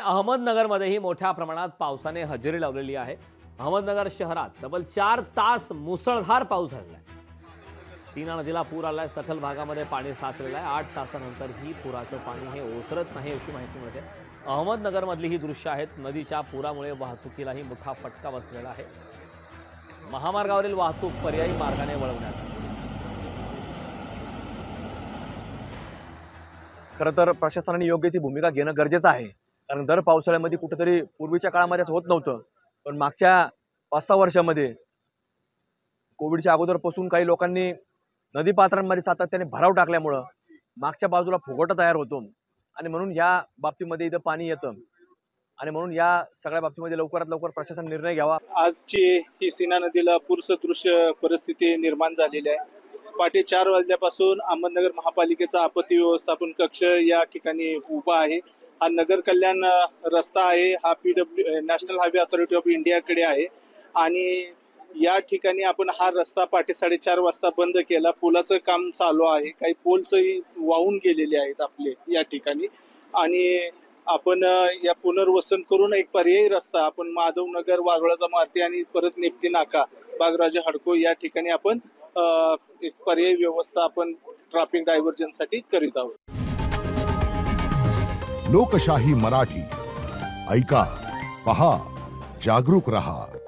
अहमदनगरमध्येही मोठ्या प्रमाणात पावसाने हजेरी लावलेली आहे। अहमदनगर शहरात तब्बल 4 तास मुसळधार पाऊस झालेला आहे। सीना नदीला पूर आलाय, सखल भागामध्ये पाणी साचलेलं आहे। 8 तासानंतरही पुराचं पाणी हे ओसरत नाही अशी माहिती मिळते। अहमदनगरमधली ही दृश्य आहेत। नदीच्या पुरामुळे वाहतुकीलाही मोठा फटका बसलेला आहे। महामार्गावरील वाहतूक पर्यायी मार्गाने वळवण्यात आली। खरं तर प्रशासनाने योग्य ती भूमिका घेणं गरजेचं आहे, कारण दर पावसाळ्यामध्ये कुठेतरी पूर्वीच्या काळामध्ये असं होत नव्हतं, पण मागच्या 5-6 वर्षामध्ये कोविडच्या अगोदरपासून काही लोकांनी नदी पात्रांमध्ये सातत्याने भराव टाकल्यामुळं मागच्या बाजूला फुगवटा तयार होतो आणि म्हणून या बाबतीमध्ये इथं पाणी येतं आणि म्हणून या सगळ्या बाबतीमध्ये लवकरात लवकर प्रशासन निर्णय घ्यावा। आजची ही सीना नदीला पूरसदृश परिस्थिती निर्माण झालेली आहे। पहाटे 4 वाजल्यापासून अहमदनगर महापालिकेचा आपत्ती व्यवस्थापन कक्ष या ठिकाणी उभा आहे। हा नगर कल्याण रस्ता आहे, हा नॅशनल हायवे अथॉरिटी ऑफ इंडियाकडे आहे आणि या ठिकाणी आपण हा रस्ता पहाटे 4:30 वाजता बंद केला। पुलाचं काम चालू आहे, काही पोलचंही वाहून गेलेले आहेत आपले या ठिकाणी आणि आपण या पुनर्वसन करून एक पर्यायी रस्ता आपण माधवनगर, वारुळाचा मारुती आणि परत नेप्ती नाका, बागराजे हडको या ठिकाणी आपण एक पर्यायी व्यवस्था आपण ट्रॅफिक डायव्हर्जनसाठी करीत आहोत। लोकशाही मराठी ऐका, पहा, जागरूक रहा।